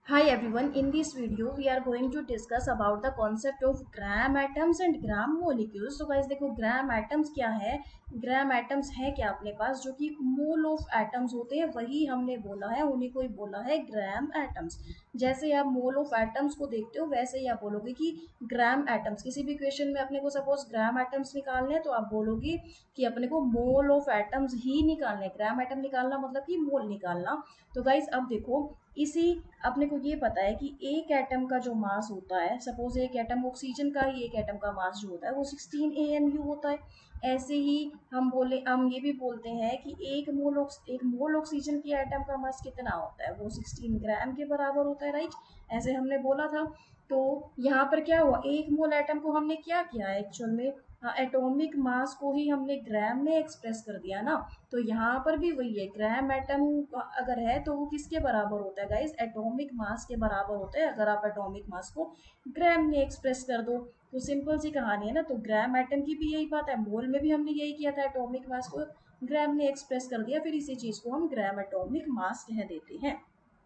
Hi everyone, in this video we are going to discuss about the concept of gram atoms and gram molecules. तो guys देखो gram atoms क्या है। gram atoms है क्या अपने पास जो कि मोल ऑफ एटम्स होते हैं, वही हमने बोला है, उन्हीं को ही बोला है ग्राम एटम्स। जैसे आप मोल ऑफ एटम्स को देखते हो वैसे ही आप बोलोगे कि ग्राम एटम्स। किसी भी क्वेश्चन में अपने को सपोज ग्राम एटम्स निकालने हैं तो आप बोलोगे कि अपने को मोल ऑफ एटम्स ही निकालने। ग्राम एटम निकालना मतलब कि मोल निकालना। तो गाइज अब देखो इसी अपने को ये पता है कि एक एटम का जो मास होता है, सपोज एक एटम ऑक्सीजन का ही एक एटम का मास जो होता है वो 16 AMU होता है। ऐसे ही हम ये भी बोलते हैं कि एक मोल ऑक्सीजन की एटम का मास कितना होता है, वो 16 ग्राम के बराबर होता है, राइट। ऐसे हमने बोला था। तो यहाँ पर क्या हुआ, एक मोल एटम को हमने क्या किया है एक्चुअल में, एटॉमिक मास को ही हमने ग्राम में एक्सप्रेस कर दिया ना। तो यहाँ पर भी वही है, ग्राम एटम अगर है तो वो किसके बराबर होता है गाइस, एटॉमिक मास के बराबर होता है। अगर आप एटॉमिक मास को ग्राम में एक्सप्रेस कर दो तो सिंपल सी कहानी है ना। तो ग्राम एटम की भी यही बात है, मोल में भी हमने यही किया था, एटॉमिक मास को ग्राम में एक्सप्रेस कर दिया, फिर इसी चीज को हम ग्राम एटॉमिक मास कह देते हैं,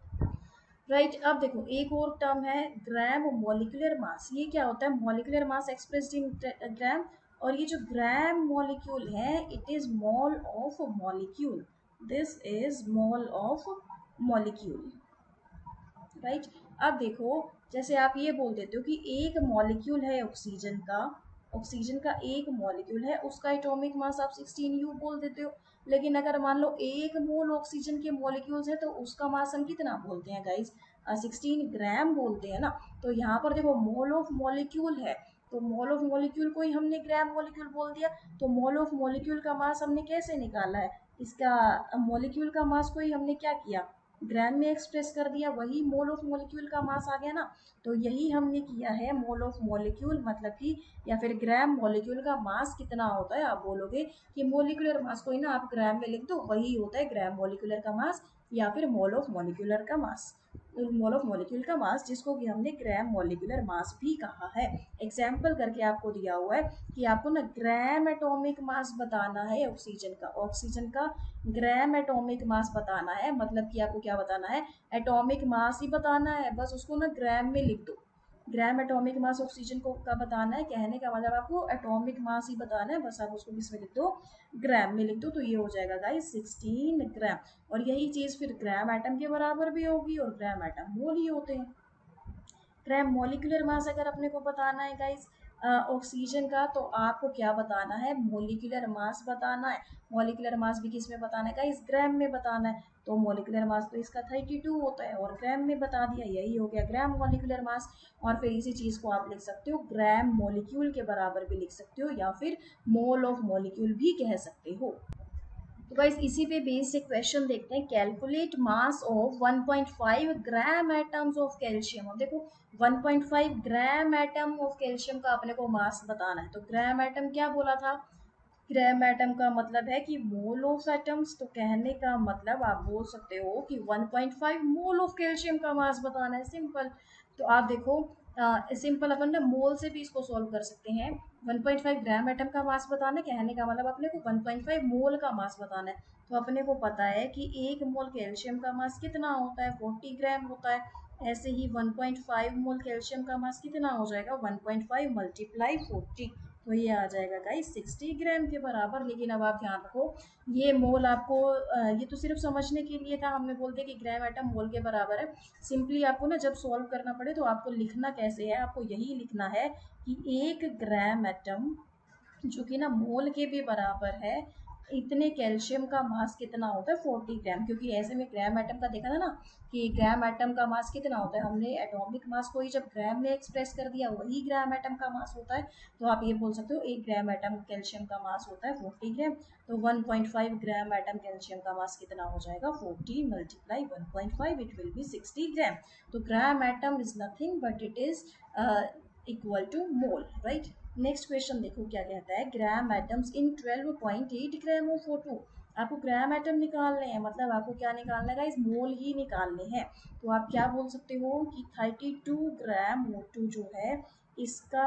राइट। अब देखो एक और टर्म है ग्राम मॉलिक्यूलर मास। ये क्या होता है, मॉलिक्यूलर मास एक्सप्रेस्ड इन ग्राम। और ये जो ग्राम मॉलिक्यूल है, it is mole of molecule. This is mole of molecule, right. अब देखो जैसे आप ये बोल देते हो कि एक मॉलिक्यूल है ऑक्सीजन का, ऑक्सीजन का एक मॉलिक्यूल है, उसका एटॉमिक मास आप 16U बोल देते हो। लेकिन अगर मान लो एक मोल ऑक्सीजन के मॉलिक्यूल्स है तो उसका मास हम कितना बोलते हैं गाइस, 16 ग्राम बोलते हैं ना। तो यहाँ पर देखो मोल ऑफ मॉलिक्यूल है, तो मोल ऑफ मॉलिक्यूल को ही हमने ग्राम मॉलिक्यूल बोल दिया। तो मोल ऑफ मॉलिक्यूल का मास हमने कैसे निकाला है, इसका मॉलिक्यूल का मास को ही हमने क्या किया, ग्राम में एक्सप्रेस कर दिया, वही मोल ऑफ मॉलिक्यूल का मास आ गया ना। तो यही हमने किया है, मोल ऑफ मॉलिक्यूल मतलब कि या फिर ग्राम मॉलिक्यूल का मास कितना होता है। आप बोलोगे कि मोलिकुलर मास को ही ना आप ग्राम में लिख दो, वही होता है ग्राम मॉलिक्यूलर का मास या फिर मोल ऑफ मॉलिक्यूलर का मास, मोल ऑफ मॉलिक्यूल का मास, जिसको कि हमने ग्राम मॉलिक्यूलर मास भी कहा है। एग्जाम्पल करके आपको दिया हुआ है कि आपको ना ग्राम एटॉमिक मास बताना है ऑक्सीजन का, ऑक्सीजन का ग्राम एटॉमिक मास बताना है। मतलब कि आपको क्या बताना है, एटॉमिक मास ही बताना है, बस उसको ना ग्राम में लिख दो। ग्राम एटॉमिक मास ऑक्सीजन को का बताना है, कहने का मतलब आपको एटॉमिक मास ही बताना है, बस आप उसको किस में लिख दो, ग्राम में लिख दो। तो ये हो जाएगा गाइस 16 ग्राम। और यही चीज फिर ग्राम एटम के बराबर भी होगी, और ग्राम एटम मोल ही होते हैं। ग्राम मॉलिक्यूलर मास अगर अपने को बताना है गाइस ऑक्सीजन का, तो आपको क्या बताना है, मोलिकुलर मास बताना है। मोलिकुलर मास भी किस में बताना है गाइस, ग्राम में बताना है। तो मोलिकुलर मास तो इसका 32 होता है और ग्राम में बता दिया, यही हो गया ग्राम मोलिकुलर मास। और फिर इसी चीज को आप लिख सकते हो ग्राम मोलिक्यूल के बराबर भी लिख सकते हो, या फिर मोल ऑफ मोलिक्यूल भी कह सकते हो। तो गाइस इसी पे बेस्ड एक क्वेश्चन देखते हैं, calculate mass of 1.5 gram atoms of calcium. अब देखो 1.5 ग्राम एटम ऑफ कैल्शियम का अपने को मास बताना है। तो ग्राम एटम क्या बोला था, ग्राम एटम का मतलब है कि मोल ऑफ एटम्स। तो कहने का मतलब आप बोल सकते हो कि 1.5 मोल ऑफ कैल्शियम का मास बताना है, सिंपल। तो आप देखो सिंपल अपन ना मोल से भी इसको सॉल्व कर सकते हैं। 1.5 ग्राम एटम का मास बताना है, कहने का मतलब अपने को 1.5 मोल का मास बताना है। तो अपने को पता है कि एक मोल कैल्शियम का मास कितना होता है, 40 ग्राम होता है। ऐसे ही 1.5 मोल कैल्शियम का मास कितना हो जाएगा, 1.5 मल्टीप्लाई 40। तो ये आ जाएगा गाइस 60 ग्राम के बराबर। लेकिन अब आप ध्यान रखो, ये मोल आपको ये तो सिर्फ समझने के लिए था, हमने बोल दिया कि ग्राम एटम मोल के बराबर है। सिंपली आपको ना जब सॉल्व करना पड़े तो आपको लिखना कैसे है, आपको यही लिखना है कि एक ग्राम एटम जो कि ना मोल के भी बराबर है, इतने कैल्शियम का मास कितना होता है, 40 ग्राम। क्योंकि ऐसे में ग्राम एटम का देखा था ना कि ग्राम एटम का मास कितना होता है, हमने एटॉमिक मास को ही जब ग्राम में एक्सप्रेस कर दिया, वही ग्राम एटम का मास होता है। तो आप ये बोल सकते हो एक ग्राम एटम कैल्शियम का मास होता है 40 ग्राम। तो 1.5 ग्राम एटम कैल्शियम का मास कितना हो जाएगा, 40 multiply 1.5, it will be 60 gram. तो gram atom is nothing but it is equal to mole, right. Next question देखो क्या कहता है, ग्राम atoms in 12.8 gram of O2। आपको ग्राम एटम निकालने हैं, मतलब आपको क्या निकालना है गाइस, मोल ही निकालने हैं। तो आप क्या बोल सकते हो कि 32 ग्राम O2 जो है इसका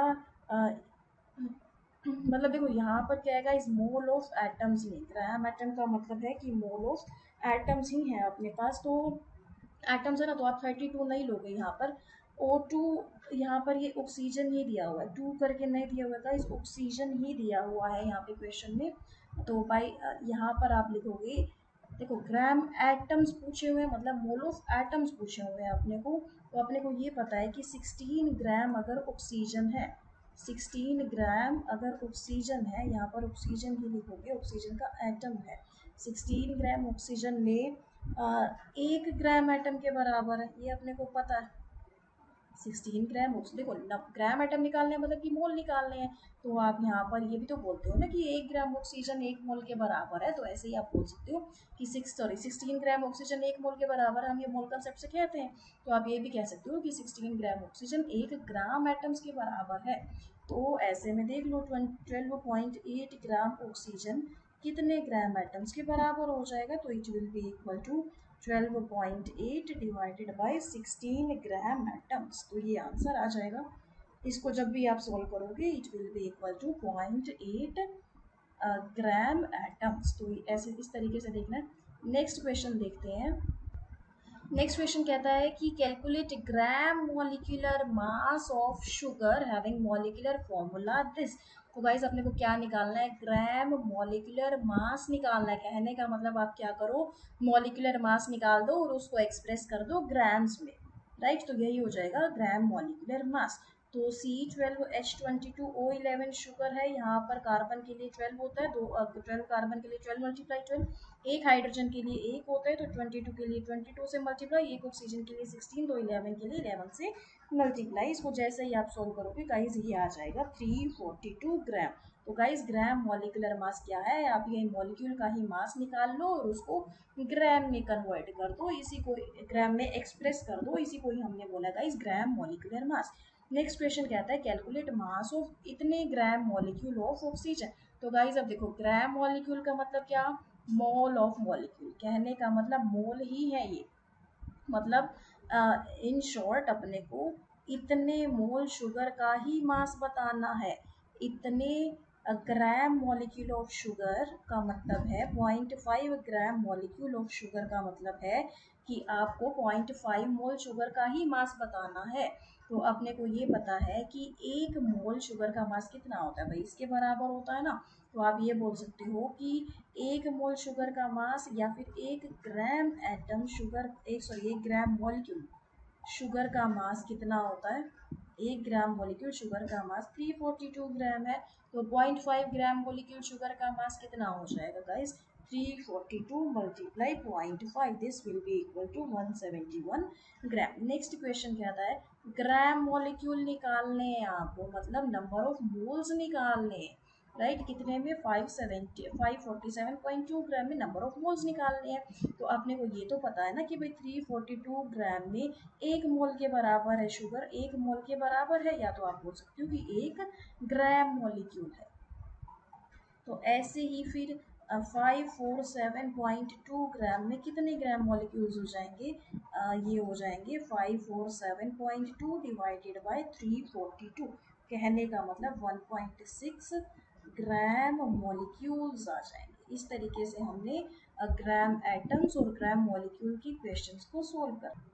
मतलब देखो यहाँ पर क्या है गाइस, मोल ऑफ एटम्स ही, ग्राम एटम का मतलब है कि मोल ऑफ एटम्स ही है अपने पास। तो एटम्स है ना, तो आप 32 नहीं लोगे यहाँ पर। O2 यहाँ पर ये ऑक्सीजन ही दिया हुआ है, 2 करके नहीं दिया हुआ था, इस ऑक्सीजन ही दिया हुआ है यहाँ पे क्वेश्चन में। तो भाई यहाँ पर आप लिखोगे, देखो ग्राम एटम्स पूछे हुए हैं, मतलब मोल ऑफ एटम्स पूछे हुए हैं अपने को। तो अपने को ये पता है कि 16 ग्राम अगर ऑक्सीजन है, 16 ग्राम अगर ऑक्सीजन है, यहाँ पर ऑक्सीजन ही लिखोगे, ऑक्सीजन का एटम है। 16 ग्राम ऑक्सीजन में 1 ग्राम एटम के बराबर है, ये अपने को पता है। 16 ग्राम देखो, ग्राम एटम निकालने हैं मतलब कि मोल निकालने हैं। तो आप यहाँ पर ये भी तो बोलते हो ना कि 1 ग्राम ऑक्सीजन 1 मोल के बराबर है, तो ऐसे ही आप बोल सकते हो कि 16 ग्राम ऑक्सीजन 1 मोल के बराबर है, हम ये मोल कंसेप्ट से कहते हैं। तो आप ये भी कह सकते हो कि 16 ग्राम ऑक्सीजन 1 ग्राम एटम्स के बराबर है। तो ऐसे में देख लो, 12.8 ग्राम ऑक्सीजन कितने ग्राम एटम्स के बराबर हो जाएगा, तो it will be equal to 12.8 divided by 16 gram atoms. तो ये आंसर आ जाएगा। इसको जब भी आप सोल्व करोगे it will be equal to 0.8 gram atoms. तो ऐसे इस तरीके से देखना है। नेक्स्ट क्वेश्चन देखते हैं। नेक्स्ट क्वेश्चन कहता है कि calculate gram molecular mass of sugar having molecular formula this. तो गाइस अपने को क्या निकालना है, ग्राम मॉलिक्यूलर मास निकालना है। कहने का मतलब आप क्या करो, मॉलिक्यूलर मास निकाल दो और उसको एक्सप्रेस कर दो ग्राम्स में, राइट। तो यही हो जाएगा ग्राम मॉलिक्यूलर मास। तो C12H22O11 शुगर है, यहाँ पर कार्बन के लिए 12 होता है, 12 कार्बन के लिए 12 मल्टीप्लाई 12, एक हाइड्रोजन के लिए 1 होता है, तो 22 के लिए 22 से मल्टीप्लाई, एक ऑक्सीजन के लिए 16, तो 11 के लिए 11 से मल्टीप्लाई। इसको जैसे ही आप सोल्व करोगे गाइज ये आ जाएगा 342 ग्राम। तो गाइज ग्राम मॉलिक्यूलर मास क्या है, आप ये मॉलिक्यूल का ही मास निकाल लो और उसको ग्राम में कन्वर्ट कर दो, इसी को ग्राम में एक्सप्रेस कर दो, इसी को ही हमने बोला guys gram molecular mass. Next question कहता है कैलकुलेट मास ऑफ इतने ग्राम मॉलिक्यूल ऑफ ऑक्सीजन। तो गाइज अब देखो, ग्राम मॉलिक्यूल का मतलब क्या, मोल ऑफ मॉलिक्यूल, कहने का मतलब मोल ही है ये। मतलब इन शॉर्ट अपने को इतने मोल शुगर का ही मास बताना है। इतने ग्राम मॉलिक्यूल ऑफ शुगर का मतलब है 0.5 ग्राम मॉलिक्यूल ऑफ शुगर का मतलब है कि आपको 0.5 मोल शुगर का ही मास बताना है। तो अपने को ये पता है कि 1 मोल शुगर का मास कितना होता है, भाई इसके बराबर होता है ना। तो आप ये बोल सकते हो कि 1 मोल शुगर का मास या फिर 1 gram atom sugar, 1 gram molecule sugar का मास कितना होता है, 1 ग्राम मॉलिक्यूल शुगर का मास 342 ग्राम है। तो 0.5 ग्राम मॉलिक्यूल शुगर का मास कितना हो जाएगा guys, 342 multiply 0.5, this will be equal to 171 gram. Next question कहता है ग्राम मॉलिक्यूल निकालने हैं आपको, मतलब नंबर ऑफ मोल्स निकालने हैं, राइट। कितने में, 547.2 ग्राम में नंबर ऑफ मोल्स निकालने हैं। तो अपने को ये तो पता है ना कि भाई 342 ग्राम में 1 मोल के बराबर है शुगर, 1 मोल के बराबर है, या तो आप बोल सकते हो कि 1 ग्राम मॉलिक्यूल है। तो ऐसे ही फिर 547.2 ग्राम में कितने ग्राम मॉलिक्यूल्स हो जाएंगे, ये हो जाएंगे 547.2 डिवाइडेड बाय 342, कहने का मतलब 1.6 ग्राम मॉलिक्यूल्स आ जाएंगे। इस तरीके से हमने ग्राम एटम्स और ग्राम मॉलिक्यूल की क्वेश्चंस को सोल्व कर